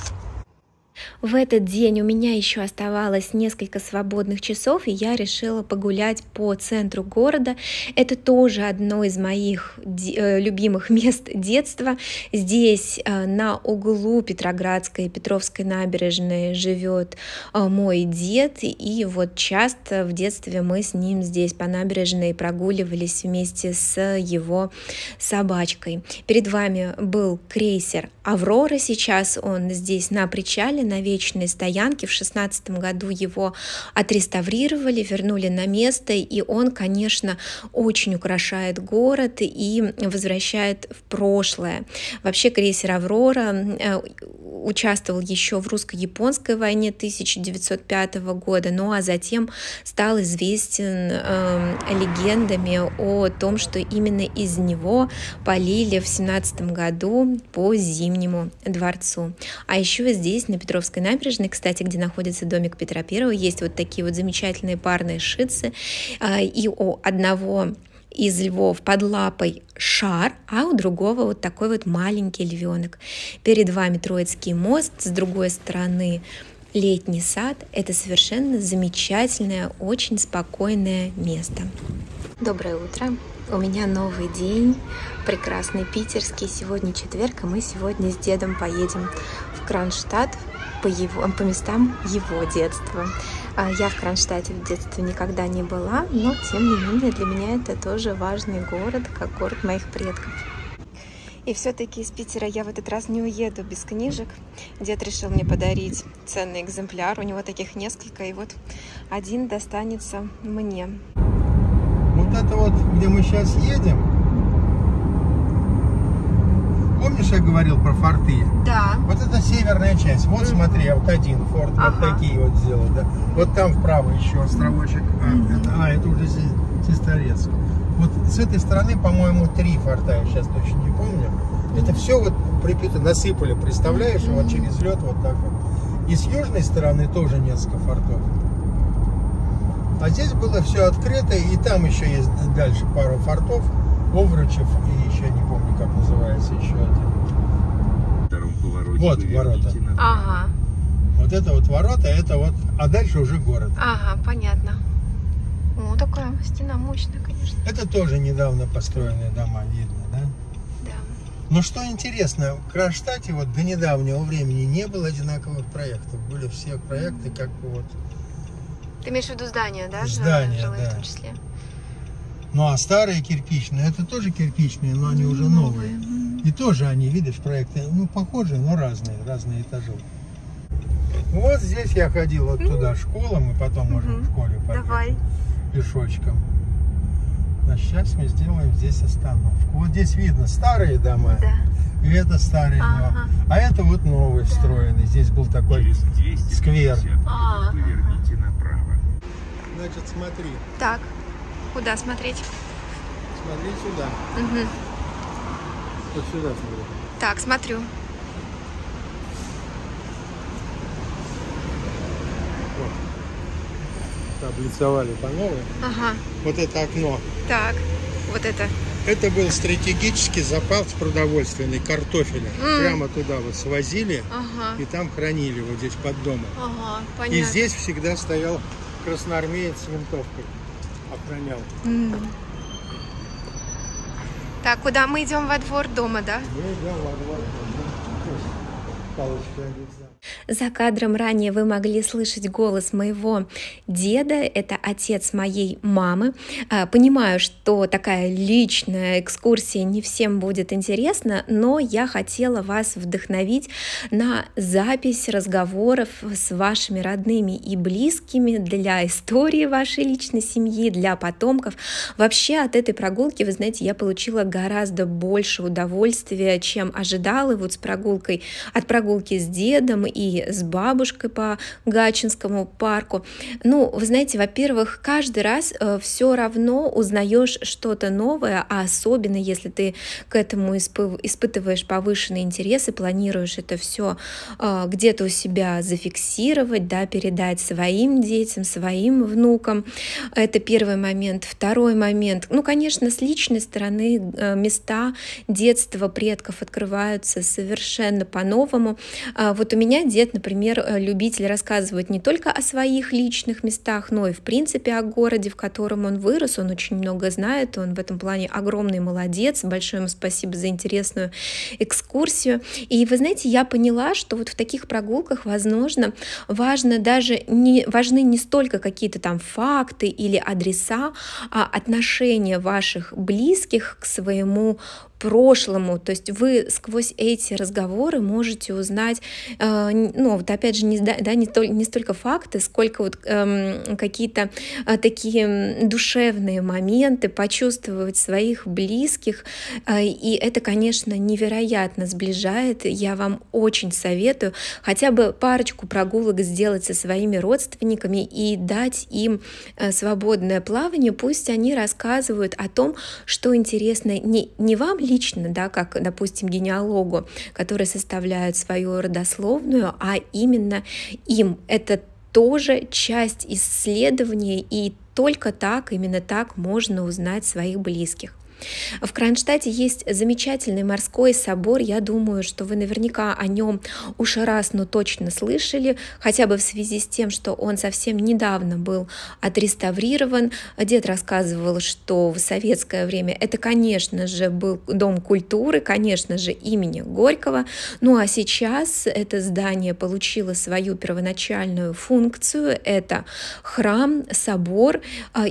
В этот день у меня еще оставалось несколько свободных часов, и я решила погулять по центру города. Это тоже одно из моих любимых мест детства. Здесь на углу Петроградской и Петровской набережной живет мой дед, и вот часто в детстве мы с ним здесь по набережной прогуливались вместе с его собачкой. Перед вами был крейсер «Аврора», сейчас он здесь на причале, на вечной стоянке. В шестнадцатом году его отреставрировали, вернули на место, и он, конечно, очень украшает город и возвращает в прошлое. Вообще крейсер «Аврора» участвовал еще в русско-японской войне тысяча девятьсот пятого года, ну а затем стал известен э, легендами о том, что именно из него полили в семнадцатом году по Зимнему дворцу. А еще здесь, на Петровской набережной, кстати, где находится домик Петра Первого, есть вот такие вот замечательные парные шитцы, э, и у одного из львов под лапой шар, а у другого вот такой вот маленький львенок. Перед вами Троицкий мост, с другой стороны летний сад. Это совершенно замечательное, очень спокойное место. Доброе утро. У меня новый день, прекрасный питерский. Сегодня четверг, и мы сегодня с дедом поедем в Кронштадт по, его, по местам его детства. Я в Кронштадте в детстве никогда не была, но тем не менее для меня это тоже важный город, как город моих предков. И все-таки из Питера я в этот раз не уеду без книжек. Дед решил мне подарить ценный экземпляр, у него таких несколько, и вот один достанется мне. Вот это вот, где мы сейчас едем, помнишь, я говорил про форты? Да. Вот это северная часть. Вот смотри, вот один форт, ага. Вот такие вот сделал. Да? Вот там вправо еще островочек. А, mm-hmm. это, а, это уже Сестрорецк. Вот с этой стороны, по-моему, три форта, я сейчас точно не помню. Это все вот припито, насыпали, представляешь, mm-hmm. вот через лед вот так вот. И с южной стороны тоже несколько фортов. А здесь было все открыто, и там еще есть дальше пару фортов. Овручев и еще не помню, как называется еще один. Вот ворота. Ага. Вот это вот ворота, это вот, а дальше уже город. Ага, понятно. Ну, такая стена мощная, конечно. Это тоже недавно построенные дома, видно, да? Да. Но что интересно, в Кронштадте вот до недавнего времени не было одинаковых проектов. Были все проекты как бы вот... Ты имеешь в виду здания, да? Здания, жилые, да. В том числе. Ну, а старые кирпичные, это тоже кирпичные, но они уже новые. новые. И тоже они, видишь, проекты, ну, похожие, но разные, разные этажи. Вот здесь я ходил вот туда, школа, мы потом можем в школе пойти. Давай. Пешочком. сейчас мы сделаем здесь остановку. Вот здесь видно старые дома. Да. И это старый Ага. дом. А это вот новый встроенный. Здесь был такой сквер. А, Поверните направо. Значит, смотри. так, куда смотреть? Смотри сюда. Мгм. Вот сюда смотри. Так, смотрю. Вот. Облицовали по новой. Ага, Вот это окно. так, вот это. Это был стратегический запас продовольственный картофеля. М. Прямо туда вот свозили Ага, и там хранили вот здесь под домом. ага, И понятно. здесь всегда стоял красноармеец с винтовкой. Охранял. М. Так, куда мы идем? Во двор дома, да? Мы идем во двор. Палочкой одеться. За кадром ранее вы могли слышать голос моего деда, это отец моей мамы. А, Понимаю, что такая личная экскурсия не всем будет интересна, но я хотела вас вдохновить на запись разговоров с вашими родными и близкими для истории вашей личной семьи, для потомков. Вообще от этой прогулки, вы знаете, я получила гораздо больше удовольствия, чем ожидала вот с прогулкой, от прогулки с дедом и с бабушкой по Гатчинскому парку. Ну, вы знаете, во-первых, каждый раз э, все равно узнаешь что-то новое, а особенно если ты к этому испы- испытываешь повышенный интерес и планируешь это все э, где-то у себя зафиксировать, да, передать своим детям, своим внукам. Это первый момент. Второй момент. Ну, конечно, с личной стороны э, места детства предков открываются совершенно по-новому. А Вот у меня дед, например, любитель рассказывать не только о своих личных местах, но и в принципе о городе, в котором он вырос. Он очень много знает, он в этом плане огромный молодец. Большое ему спасибо за интересную экскурсию. И вы знаете, я поняла, что вот в таких прогулках, возможно, важно даже не, важны не столько какие-то там факты или адреса, а отношение ваших близких к своему прошлому. То есть вы сквозь эти разговоры можете узнать, э, ну вот опять же, не, да, не, столь, не столько факты, сколько вот э, какие-то э, такие душевные моменты, почувствовать своих близких. Э, и это, конечно, невероятно сближает. Я вам очень советую хотя бы парочку прогулок сделать со своими родственниками и дать им э, свободное плавание. Пусть они рассказывают о том, что интересно не, не вам лично, да, как, допустим, генеалогу, который составляет свою родословную, а именно им. Это тоже часть исследования, и только так, именно так можно узнать своих близких. В Кронштадте есть замечательный морской собор. Я думаю, что вы наверняка о нем уж раз, но точно слышали, хотя бы в связи с тем, что он совсем недавно был отреставрирован. Дед рассказывал, что в советское время это, конечно же, был дом культуры, конечно же, имени Горького. Ну а сейчас это здание получило свою первоначальную функцию. Это храм, собор,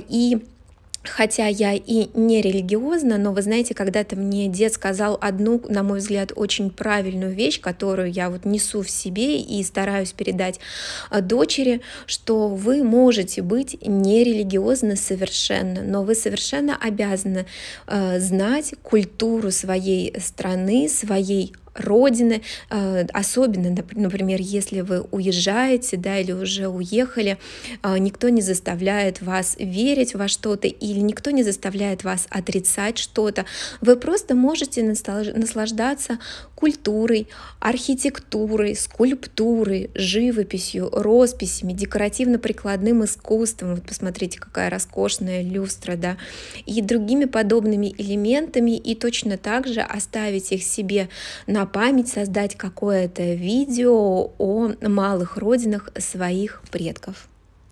и хотя я и не религиозна, но вы знаете, когда-то мне дед сказал одну, на мой взгляд, очень правильную вещь, которую я вот несу в себе и стараюсь передать дочери, что вы можете быть нерелигиозны совершенно, но вы совершенно обязаны э, знать культуру своей страны, своей родины, особенно, например, если вы уезжаете, да, или уже уехали, никто не заставляет вас верить во что-то или никто не заставляет вас отрицать что-то. Вы просто можете наслаждаться культурой, архитектурой, скульптурой, живописью, росписями, декоративно-прикладным искусством. Вот посмотрите, какая роскошная люстра, да, и другими подобными элементами, и точно так же оставить их себе на память, создать какое-то видео о малых родинах своих предков.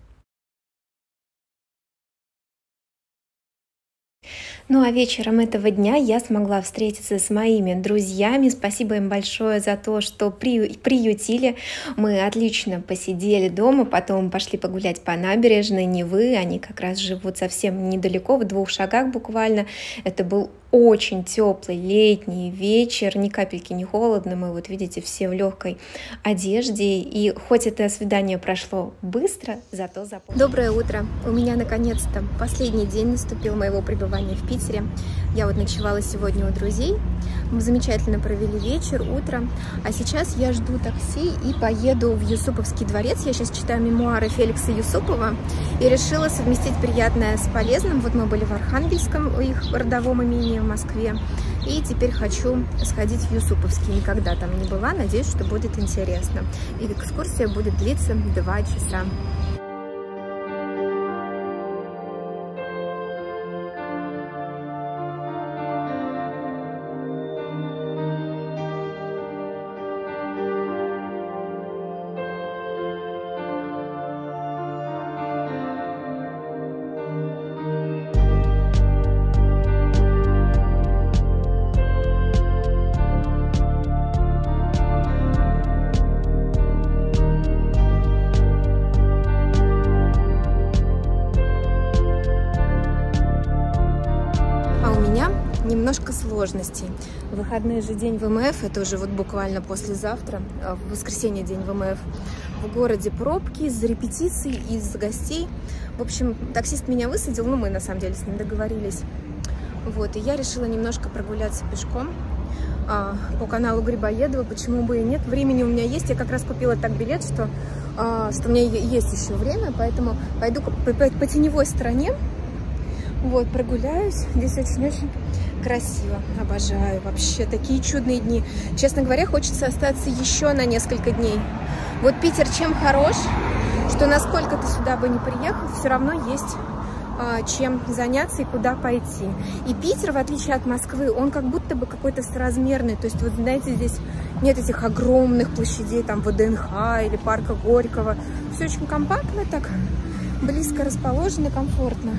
Ну а вечером этого дня я смогла встретиться с моими друзьями. Спасибо им большое за то, что приютили. Мы отлично посидели дома, потом пошли погулять по набережной Невы. Они как раз живут совсем недалеко, в двух шагах буквально. Это был очень теплый летний вечер, ни капельки не холодно, мы вот видите все в легкой одежде, и хоть это свидание прошло быстро, зато запомнилось. Доброе утро! У меня наконец-то последний день наступил моего пребывания в Питере. Я вот ночевала сегодня у друзей, мы замечательно провели вечер, утро, а сейчас я жду такси и поеду в Юсуповский дворец. Я сейчас читаю мемуары Феликса Юсупова и решила совместить приятное с полезным. Вот мы были в Архангельском, у их родовом имени в Москве, и теперь хочу сходить в Юсуповский. Никогда там не была, надеюсь, что будет интересно. И экскурсия будет длиться два часа. Немножко сложностей. Выходной же день ВМФ, это уже вот буквально послезавтра, в воскресенье день ВМФ. В городе пробки из-за репетиций, из-за гостей. В общем, таксист меня высадил, ну мы на самом деле с ним договорились. Вот, и я решила немножко прогуляться пешком а, по каналу Грибоедова, почему бы и нет. Времени у меня есть, я как раз купила так билет, что, а, что у меня есть еще время, поэтому пойду по, по, по теневой стороне. Вот, прогуляюсь. Здесь очень-очень красиво. Обожаю. Вообще, такие чудные дни. Честно говоря, хочется остаться еще на несколько дней. Вот Питер чем хорош, что насколько ты сюда бы не приехал, все равно есть а, чем заняться и куда пойти. И Питер, в отличие от Москвы, он как будто бы какой-то соразмерный. То есть, вот знаете, здесь нет этих огромных площадей, там, ВДНХ или парка Горького. Все очень компактно, так близко расположено, комфортно.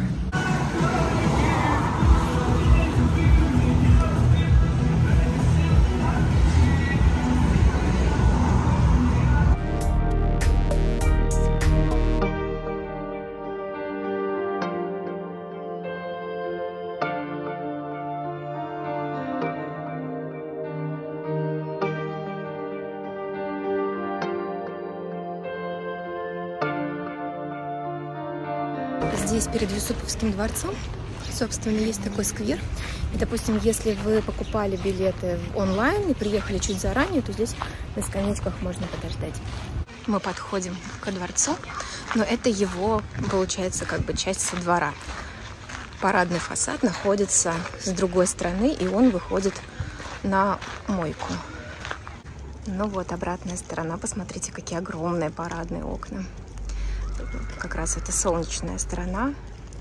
Здесь перед Юсуповским дворцом, собственно, есть такой сквер. И, допустим, если вы покупали билеты онлайн и приехали чуть заранее, то здесь на скамеечках можно подождать. Мы подходим ко дворцу, но это его, получается, как бы часть со двора. Парадный фасад находится с другой стороны, и он выходит на мойку. Ну вот, обратная сторона. Посмотрите, какие огромные парадные окна. Как раз это солнечная сторона.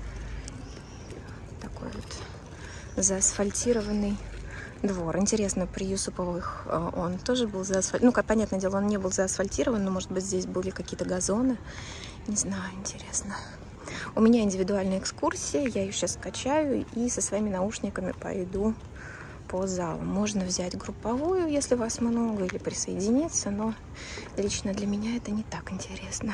Такой вот заасфальтированный двор. Интересно, при Юсуповых он тоже был заасфальтирован. Ну, как понятное дело, он не был заасфальтирован, но, может быть, здесь были какие-то газоны. Не знаю, интересно. У меня индивидуальная экскурсия, я ее сейчас скачаю и со своими наушниками пойду по залу. Можно взять групповую, если вас много, или присоединиться, но лично для меня это не так интересно.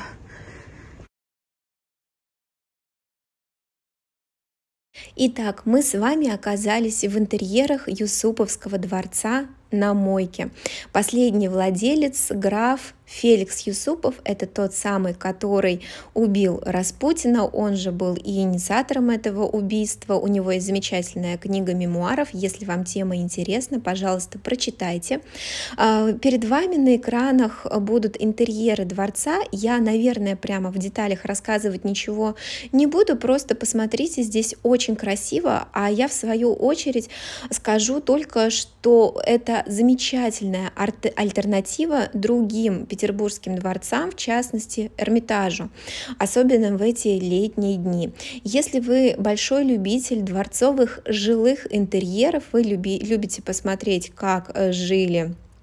Итак, мы с вами оказались в интерьерах Юсуповского дворца на мойке. Последний владелец, граф Феликс Юсупов, это тот самый, который убил Распутина, он же был и инициатором этого убийства. У него есть замечательная книга мемуаров, если вам тема интересна, пожалуйста, прочитайте. Перед вами на экранах будут интерьеры дворца. Я, наверное, прямо в деталях рассказывать ничего не буду, просто посмотрите, здесь очень красиво, а я в свою очередь скажу только, что это замечательная альтернатива другим петербургским дворцам, в частности Эрмитажу, особенно в эти летние дни. Если вы большой любитель дворцовых жилых интерьеров, вы люби, любите посмотреть, как жили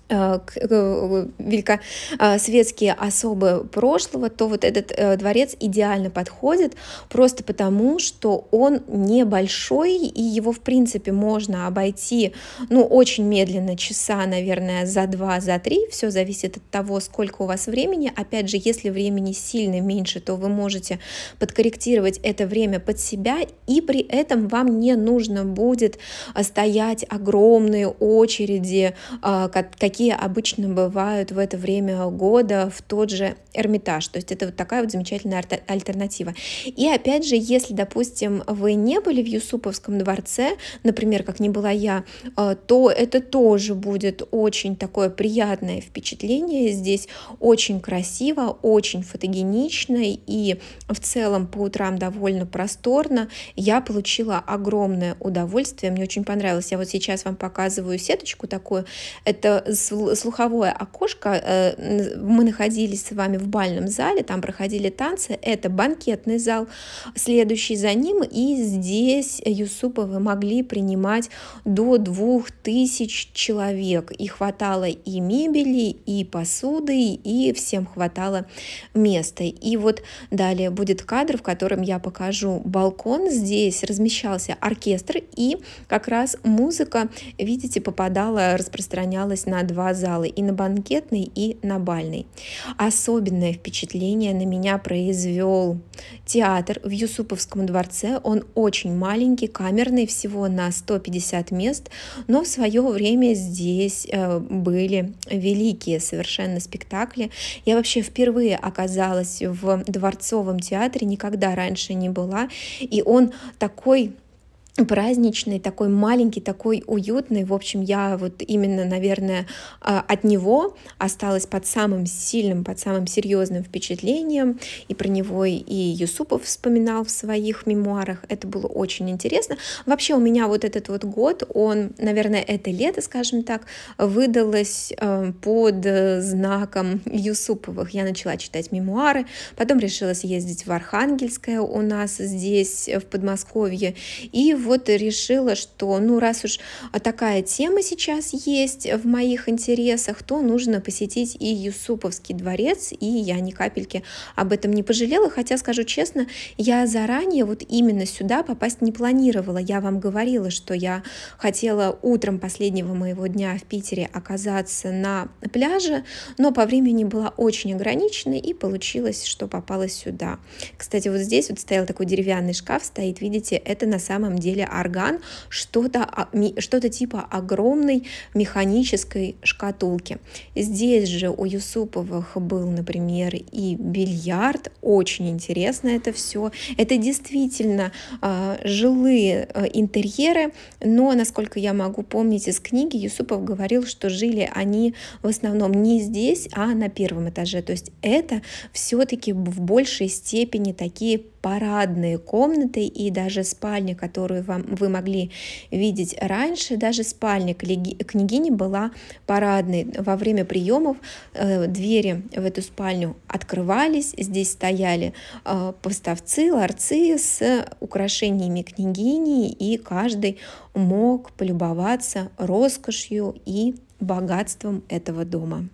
великосветские особы прошлого, то вот этот дворец идеально подходит просто потому, что он небольшой, и его, в принципе, можно обойти, ну, очень медленно, часа, наверное, за два, за три, все зависит от того, сколько у вас времени. Опять же, если времени сильно меньше, то вы можете подкорректировать это время под себя, и при этом вам не нужно будет стоять огромные очереди, какие какие обычно бывают в это время года в тот же Эрмитаж. То есть это вот такая вот замечательная альтернатива. И опять же, если, допустим, вы не были в Юсуповском дворце, например, как не была я, то это тоже будет очень такое приятное впечатление. Здесь очень красиво, очень фотогенично, и в целом по утрам довольно просторно. Я получила огромное удовольствие, мне очень понравилось. Я вот сейчас вам показываю сеточку такую. Это слуховое окошко. Мы находились с вами в бальном зале, там проходили танцы. Это банкетный зал, следующий за ним, и здесь Юсуповы могли принимать до двух тысяч человек. И хватало и мебели, и посуды, и всем хватало места. И вот далее будет кадр, в котором я покажу балкон. Здесь размещался оркестр, и как раз музыка, видите, попадала, распространялась на два зала, и на банкетный, и на бальный. Особенное впечатление на меня произвел театр в Юсуповском дворце. Он очень маленький, камерный, всего на сто пятьдесят мест, но в свое время здесь были великие совершенно спектакли. Я вообще впервые оказалась в Дворцовом театре, никогда раньше не была, и он такой праздничный, такой маленький, такой уютный. В общем, я вот именно, наверное, от него осталась под самым сильным, под самым серьезным впечатлением. И про него и Юсупов вспоминал в своих мемуарах. Это было очень интересно. Вообще у меня вот этот вот год, он, наверное, это лето, скажем так, выдалось под знаком Юсуповых. Я начала читать мемуары, потом решила съездить в Архангельское у нас здесь, в Подмосковье, и вот решила, что ну раз уж такая тема сейчас есть в моих интересах, то нужно посетить и Юсуповский дворец, и я ни капельки об этом не пожалела, хотя, скажу честно, я заранее вот именно сюда попасть не планировала. Я вам говорила, что я хотела утром последнего моего дня в Питере оказаться на пляже, но по времени была очень ограничена, и получилось, что попала сюда. Кстати, вот здесь вот стоял такой деревянный шкаф, стоит, видите, это на самом деле орган, что-то что-то типа огромной механической шкатулки. Здесь же у Юсуповых был, например, и бильярд. Очень интересно это все. Это действительно э, жилые э, интерьеры, но, насколько я могу помнить из книги, Юсупов говорил, что жили они в основном не здесь, а на первом этаже. То есть это все-таки в большей степени такие парадные комнаты, и даже спальня, которую вам, вы могли видеть раньше, даже спальня княгини была парадной. Во время приемов э, двери в эту спальню открывались, здесь стояли э, поставцы, ларцы с украшениями княгини, и каждый мог полюбоваться роскошью и богатством этого дома.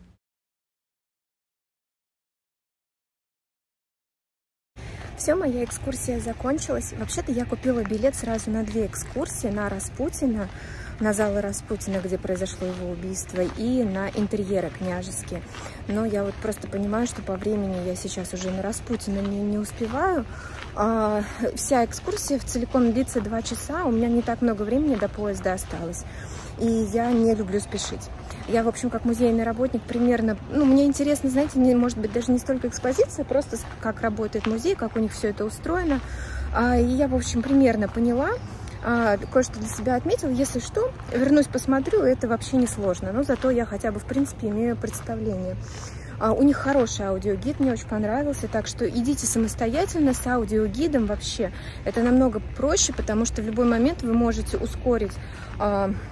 Все, моя экскурсия закончилась. Вообще-то я купила билет сразу на две экскурсии: на Распутина, на залы Распутина, где произошло его убийство, и на интерьеры княжеские. Но я вот просто понимаю, что по времени я сейчас уже на Распутина не, не успеваю. А, вся экскурсия целиком длится два часа, у меня не так много времени до поезда осталось, и я не люблю спешить. Я, в общем, как музейный работник примерно, ну, мне интересно, знаете, не, может быть, даже не столько экспозиция, просто как работает музей, как у них все это устроено. А, и я, в общем, примерно поняла, а, кое-что для себя отметила. Если что, вернусь, посмотрю, это вообще не сложно, но зато я хотя бы, в принципе, имею представление. А, у них хороший аудиогид, мне очень понравился, так что идите самостоятельно с аудиогидом вообще. Это намного проще, потому что в любой момент вы можете ускорить а,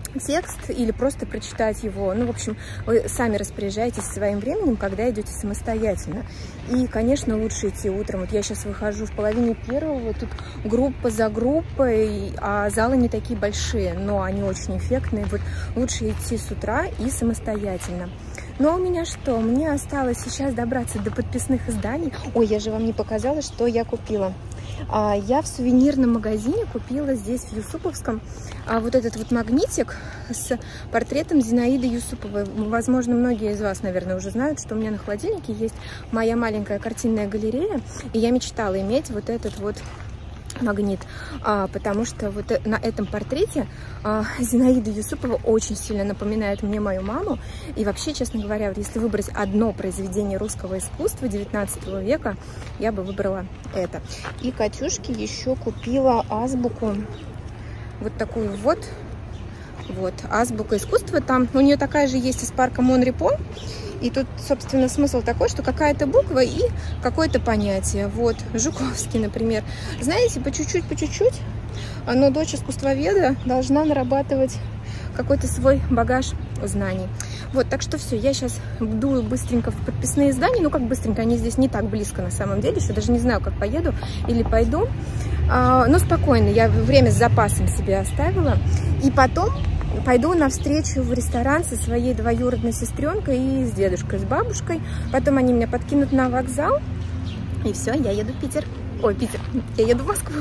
текст или просто прочитать его. Ну, в общем, вы сами распоряжаетесь своим временем, когда идете самостоятельно. И, конечно, лучше идти утром. Вот я сейчас выхожу в половине первого, тут группа за группой, а залы не такие большие, но они очень эффектные. Вот лучше идти с утра и самостоятельно. Но у меня что? Мне осталось сейчас добраться до подписных изданий. Ой, я же вам не показала, что я купила. Я в сувенирном магазине купила здесь, в Юсуповском, вот этот вот магнитик с портретом Зинаиды Юсуповой. Возможно, многие из вас, наверное, уже знают, что у меня на холодильнике есть моя маленькая картинная галерея, и я мечтала иметь вот этот вот магнит, а, потому что вот на этом портрете а, Зинаида Юсупова очень сильно напоминает мне мою маму. И вообще, честно говоря, вот если выбрать одно произведение русского искусства девятнадцатого века, я бы выбрала это. И Катюшке еще купила азбуку, вот такую вот, вот, азбука искусства. Там у нее такая же есть из парка Монрепо. И тут, собственно, смысл такой, что какая-то буква и какое-то понятие. Вот, Жуковский, например. Знаете, по чуть-чуть, по чуть-чуть, но дочь искусствоведа должна нарабатывать какой-то свой багаж знаний. Вот, так что все, я сейчас дую быстренько в подписные издания. Ну, как быстренько, они здесь не так близко на самом деле. Еще даже не знаю, как поеду или пойду. А, но спокойно, я время с запасом себе оставила. И потом пойду навстречу в ресторан со своей двоюродной сестренкой и с дедушкой, с бабушкой. Потом они меня подкинут на вокзал. И все, я еду в Питер. Ой, Питер, я еду в Москву.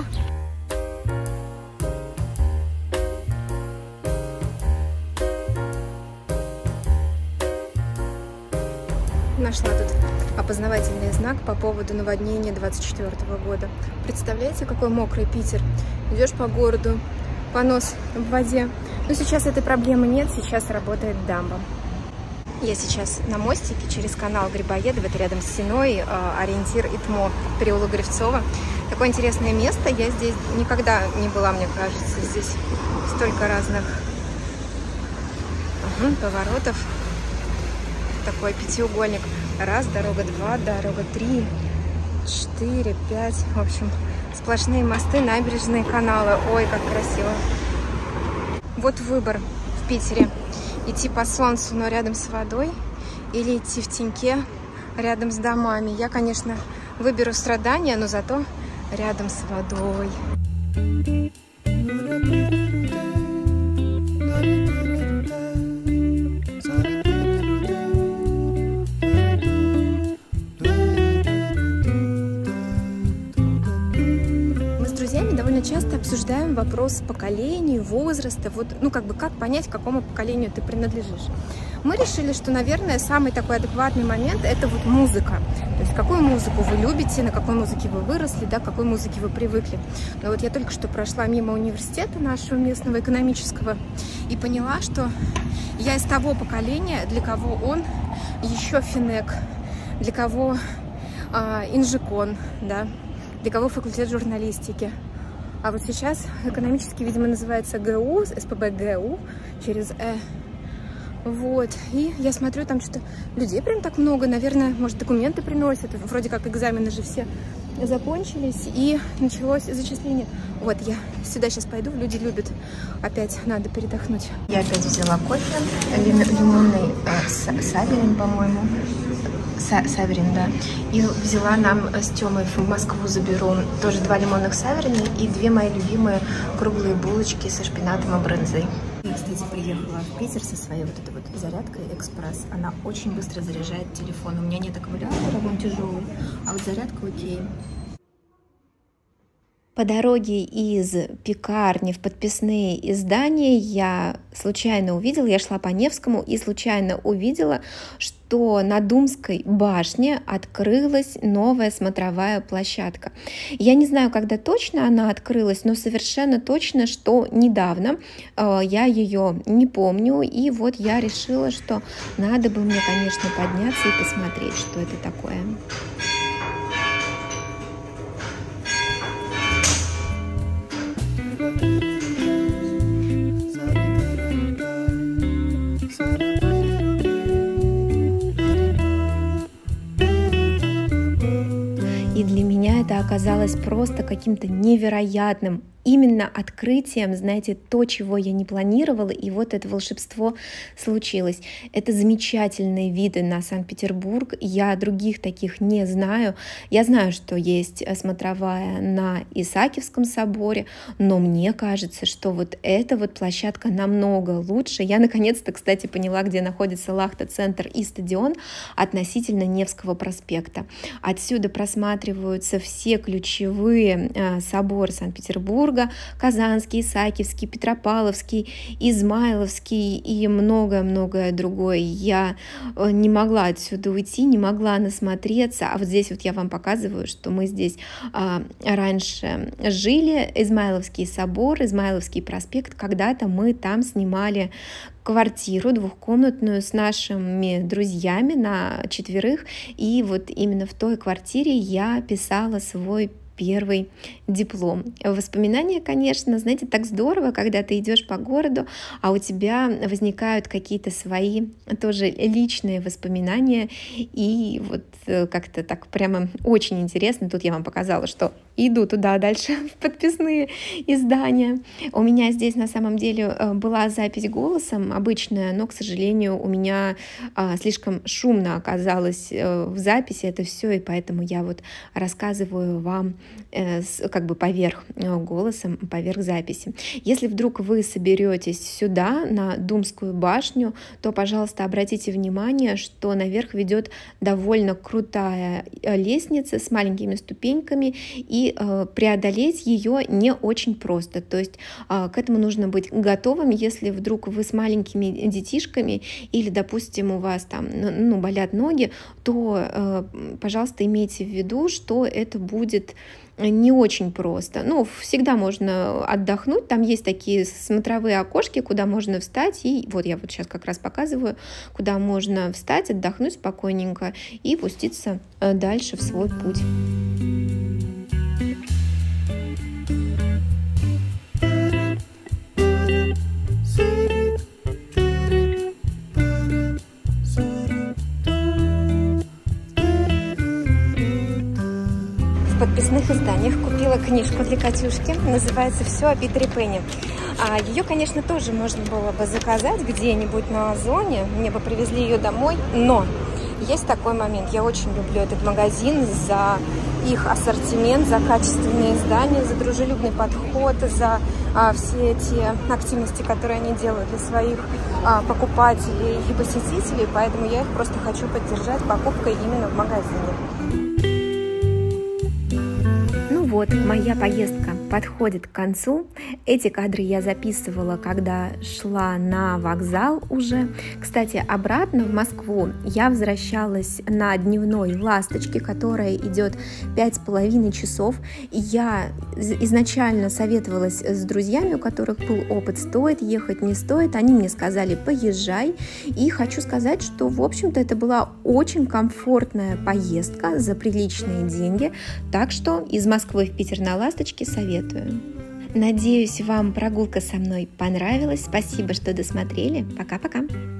Нашла тут опознавательный знак по поводу наводнения двадцать четвёртого года. Представляете, какой мокрый Питер? Идешь по городу, понос в воде. Но сейчас этой проблемы нет, сейчас работает дамба. Я сейчас на мостике через канал Грибоедова, это рядом с Сеной, ориентир ИТМО, переулок Гривцова. Такое интересное место, я здесь никогда не была, мне кажется. Здесь столько разных угу, поворотов. Такой пятиугольник. Раз, дорога, два, дорога, три, четыре, пять. В общем, сплошные мосты, набережные, каналы. Ой, как красиво. Вот выбор в Питере. Идти по солнцу, но рядом с водой, или идти в теньке рядом с домами. Я, конечно, выберу страдания, но зато рядом с водой. Довольно часто обсуждаем вопрос поколения, возраста, вот, ну, как бы, как понять, к какому поколению ты принадлежишь. Мы решили, что, наверное, самый такой адекватный момент – это вот музыка. То есть, какую музыку вы любите, на какой музыке вы выросли, да, к какой музыке вы привыкли. Но вот я только что прошла мимо университета нашего местного экономического и поняла, что я из того поколения, для кого он еще финек, для кого а, инжикон, да, для кого факультет журналистики. А вот сейчас экономически, видимо, называется ГУ, СПБ ГУ, через Э. Вот. И я смотрю, там что-то людей прям так много. Наверное, может, документы приносят. Вроде как экзамены же все закончились. И началось зачисление. Вот, я сюда сейчас пойду. Люди любят. Опять надо передохнуть. Я опять взяла кофе. Лимонный э, Саверин, по-моему. Саверин, да. И взяла нам с Тёмой в Москву, заберу тоже два лимонных саверина и две мои любимые круглые булочки со шпинатом и брынзой. Я, кстати, приехала в Питер со своей вот этой вот зарядкой экспресс. Она очень быстро заряжает телефон. У меня нет аккумулятора, он тяжелый, а вот зарядка окей. По дороге из пекарни в подписные издания я случайно увидела, я шла по Невскому и случайно увидела, что на Думской башне открылась новая смотровая площадка. Я не знаю, когда точно она открылась, но совершенно точно, что недавно. Э, я ее не помню, и вот я решила, что надо бы мне, конечно, подняться и посмотреть, что это такое. И для меня это оказалось просто каким-то невероятным именно открытием, знаете, то, чего я не планировала, и вот это волшебство случилось. Это замечательные виды на Санкт-Петербург, я других таких не знаю. Я знаю, что есть смотровая на Исаакиевском соборе, но мне кажется, что вот эта вот площадка намного лучше. Я наконец-то, кстати, поняла, где находится Лахта-центр и стадион относительно Невского проспекта. Отсюда просматриваются все ключевые э, соборы Санкт-Петербурга: Казанский, Исаакиевский, Петропавловский, Измайловский и многое-многое другое. Я не могла отсюда уйти, не могла насмотреться. А вот здесь вот я вам показываю, что мы здесь а, раньше жили. Измайловский собор, Измайловский проспект. Когда-то мы там снимали квартиру двухкомнатную с нашими друзьями на четверых. И вот именно в той квартире я писала свой первый диплом. Воспоминания, конечно, знаете, так здорово, когда ты идешь по городу, а у тебя возникают какие-то свои тоже личные воспоминания, и вот как-то так прямо очень интересно. Тут я вам показала, что иду туда дальше в подписные издания. У меня здесь на самом деле была запись голосом обычная, но, к сожалению, у меня слишком шумно оказалось в записи это все, и поэтому я вот рассказываю вам как бы поверх голосом, поверх записи. Если вдруг вы соберетесь сюда, на Думскую башню, то, пожалуйста, обратите внимание, что наверх ведет довольно крутая лестница с маленькими ступеньками, и преодолеть ее не очень просто. То есть к этому нужно быть готовым, если вдруг вы с маленькими детишками или, допустим, у вас там ну, болят ноги, то, пожалуйста, имейте в виду, что это будет не очень просто. Ну, всегда можно отдохнуть. Там есть такие смотровые окошки, куда можно встать. И вот я вот сейчас как раз показываю, куда можно встать, отдохнуть спокойненько и пуститься дальше в свой путь. В подписных изданиях купила книжку для Катюшки, называется «Все о Питере Пэне». А ее, конечно, тоже можно было бы заказать где-нибудь на Озоне, мне бы привезли ее домой, но есть такой момент. Я очень люблю этот магазин за их ассортимент, за качественные издания, за дружелюбный подход, за а, все эти активности, которые они делают для своих а, покупателей и посетителей, поэтому я их просто хочу поддержать покупкой именно в магазине. Вот, моя поездка подходит к концу. Эти кадры я записывала, когда шла на вокзал уже. Кстати, обратно в Москву я возвращалась на дневной «Ласточке», которая идет пять с половиной часов. Я изначально советовалась с друзьями, у которых был опыт, стоит ехать, не стоит. Они мне сказали: поезжай. И хочу сказать, что, в общем-то, это была очень комфортная поездка за приличные деньги. Так что из Москвы в Питер на «Ласточке» советую. Надеюсь, вам прогулка со мной понравилась. Спасибо, что досмотрели. Пока-пока.